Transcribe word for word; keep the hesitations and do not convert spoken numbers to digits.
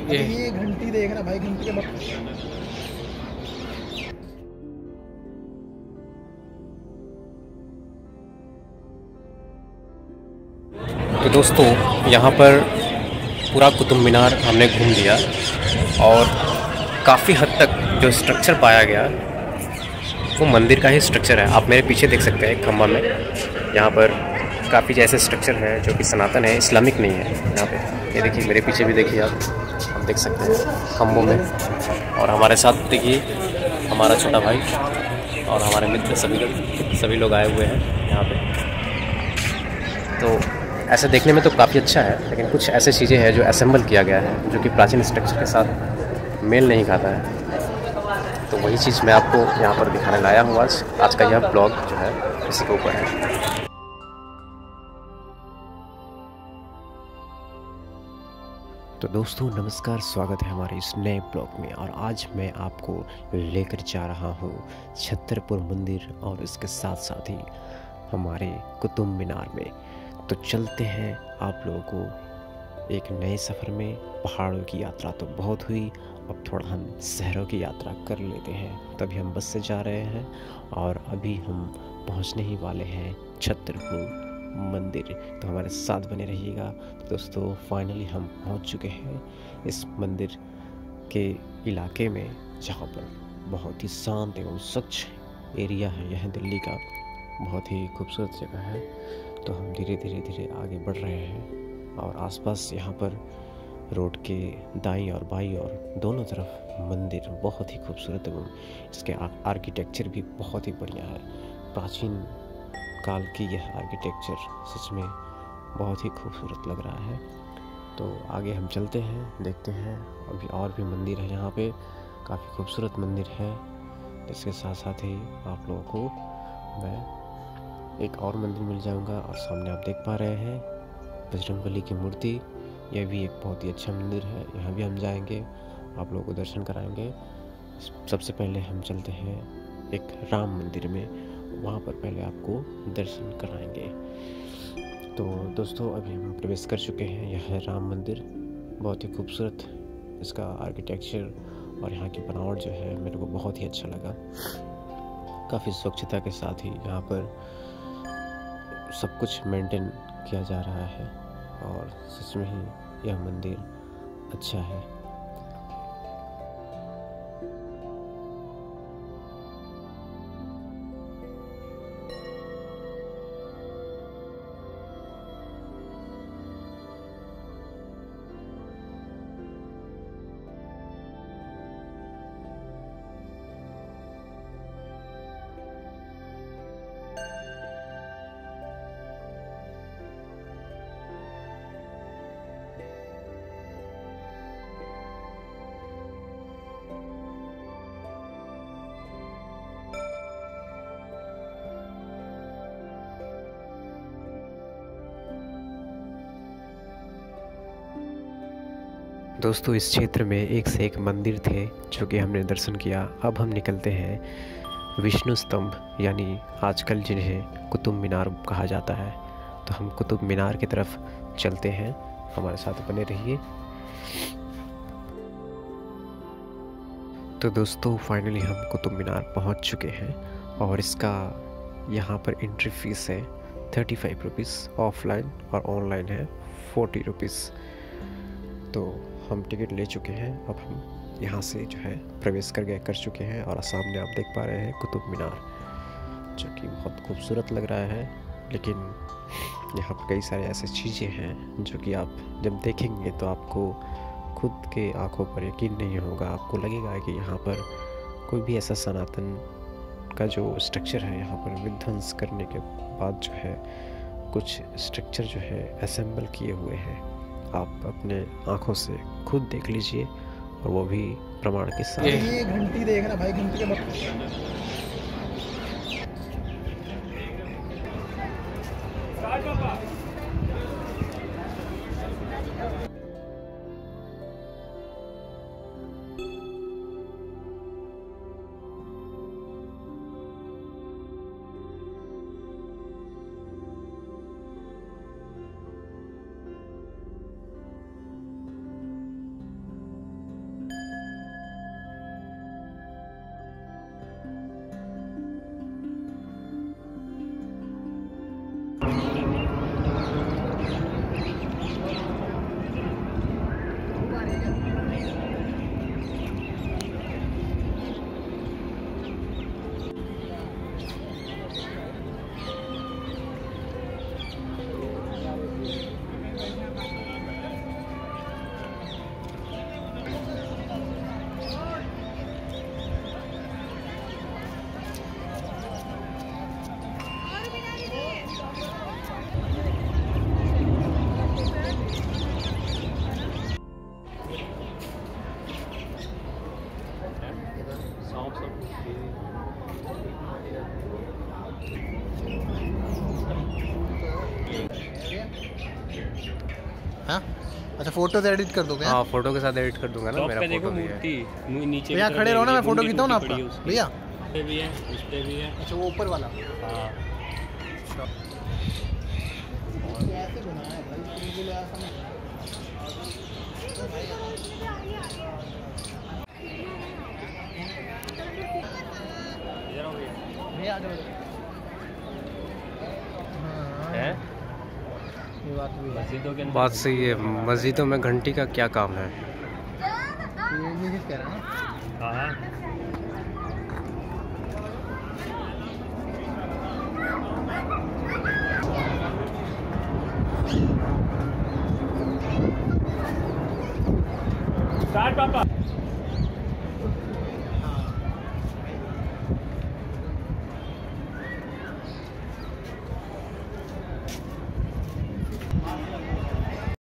ये ये घंटी देखना भाई, घंटी के मत। तो दोस्तों, यहाँ पर पूरा कुतुब मीनार हमने घूम लिया और काफ़ी हद तक जो स्ट्रक्चर पाया गया वो मंदिर का ही स्ट्रक्चर है। आप मेरे पीछे देख सकते हैं खम्बा में, यहाँ पर काफ़ी जैसे स्ट्रक्चर है जो कि सनातन है, इस्लामिक नहीं है। यहाँ पे ये देखिए, मेरे पीछे भी देखिए, आप हम देख सकते हैं खम्बों में। और हमारे साथ देखिए हमारा छोटा भाई और हमारे मित्र सभी लोग सभी लोग आए हुए हैं यहाँ पे। तो ऐसे देखने में तो काफ़ी अच्छा है, लेकिन कुछ ऐसे चीज़ें हैं जो असेंबल किया गया है जो कि प्राचीन स्ट्रक्चर के साथ मेल नहीं खाता है। तो वही चीज़ मैं आपको यहाँ पर दिखाने लाया हूँ आज। आज का यह ब्लॉग जो है इसी के ऊपर है। तो दोस्तों नमस्कार, स्वागत है हमारे इस नए ब्लॉग में। और आज मैं आपको लेकर जा रहा हूँ छतरपुर मंदिर और इसके साथ साथ ही हमारे कुतुब मीनार में। तो चलते हैं आप लोगों को एक नए सफ़र में। पहाड़ों की यात्रा तो बहुत हुई, अब थोड़ा हम शहरों की यात्रा कर लेते हैं। तभी हम बस से जा रहे हैं और अभी हम पहुंचने ही वाले हैं छतरपुर मंदिर। तो हमारे साथ बने रहिएगा। तो दोस्तों फाइनली हम पहुंच चुके हैं इस मंदिर के इलाके में, जहां पर बहुत ही शांत एवं स्वच्छ एरिया है। यह दिल्ली का बहुत ही खूबसूरत जगह है। तो हम धीरे धीरे धीरे आगे बढ़ रहे हैं और आसपास यहाँ पर रोड के दाईं और बाईं और दोनों तरफ मंदिर बहुत ही खूबसूरत एवं इसके आर्किटेक्चर भी बहुत ही बढ़िया है। प्राचीन काल की यह आर्किटेक्चर सच में बहुत ही खूबसूरत लग रहा है। तो आगे हम चलते हैं, देखते हैं। अभी और भी मंदिर है यहाँ पे, काफ़ी खूबसूरत मंदिर है। इसके साथ साथ ही आप लोगों को मैं एक और मंदिर मिल जाऊंगा। और सामने आप देख पा रहे हैं बजरंगबली की मूर्ति। यह भी एक बहुत ही अच्छा मंदिर है, यहाँ भी हम जाएंगे, आप लोगों को दर्शन कराएंगे। सबसे पहले हम चलते हैं एक राम मंदिर में, वहाँ पर पहले आपको दर्शन कराएंगे। तो दोस्तों अभी हम प्रवेश कर चुके हैं। यह है राम मंदिर, बहुत ही खूबसूरत इसका आर्किटेक्चर और यहाँ की बनावट जो है मेरे को बहुत ही अच्छा लगा। काफ़ी स्वच्छता के साथ ही यहाँ पर सब कुछ मेंटेन किया जा रहा है और सच में ही यह मंदिर अच्छा है। दोस्तों इस क्षेत्र में एक से एक मंदिर थे जो कि हमने दर्शन किया। अब हम निकलते हैं विष्णु स्तंभ, यानी आजकल जिन्हें कुतुब मीनार कहा जाता है। तो हम कुतुब मीनार की तरफ चलते हैं, हमारे साथ बने रहिए। तो दोस्तों फाइनली हम कुतुब मीनार पहुंच चुके हैं और इसका यहाँ पर एंट्री फीस है थर्टी फाइव रुपीज़, ऑफलाइन और ऑनलाइन है फोर्टी रुपीज़। तो हम टिकट ले चुके हैं, अब हम यहाँ से जो है प्रवेश कर गए कर चुके हैं। और सामने आप देख पा रहे हैं कुतुब मीनार, जो कि बहुत खूबसूरत लग रहा है। लेकिन यहाँ पर कई सारे ऐसे चीज़ें हैं जो कि आप जब देखेंगे तो आपको खुद के आंखों पर यकीन नहीं होगा। आपको लगेगा कि यहाँ पर कोई भी ऐसा सनातन का जो स्ट्रक्चर है यहाँ पर विध्वंस करने के बाद जो है कुछ स्ट्रक्चर जो है असेंबल किए हुए हैं। आप अपने आंखों से खुद देख लीजिए और वो भी प्रमाण के साथ। ये घंटी देखना भाई, घंटी के मत। हाँ अच्छा फोटो से एडिट कर दोगे? हाँ फोटो के साथ एडिट कर दूंगा ना, मेरा फोटो भी है। मूर्ति नीचे भैया खड़े रहो ना, मैं फोटो खींचता हूँ ना आपका भैया। पे भी है, उस पे भी है। अच्छा वो ऊपर वाला। हाँ ऐसे बनाया है भाई, तुमको ले आया समझ। भैया आ जाओ। है ये बात भी है। मस्जिदों के अंदर बात सही है, मस्जिदों में घंटी का क्या काम है? ये ये चीज़ कह रहा है ना। हाँ स्टार्ट पापा।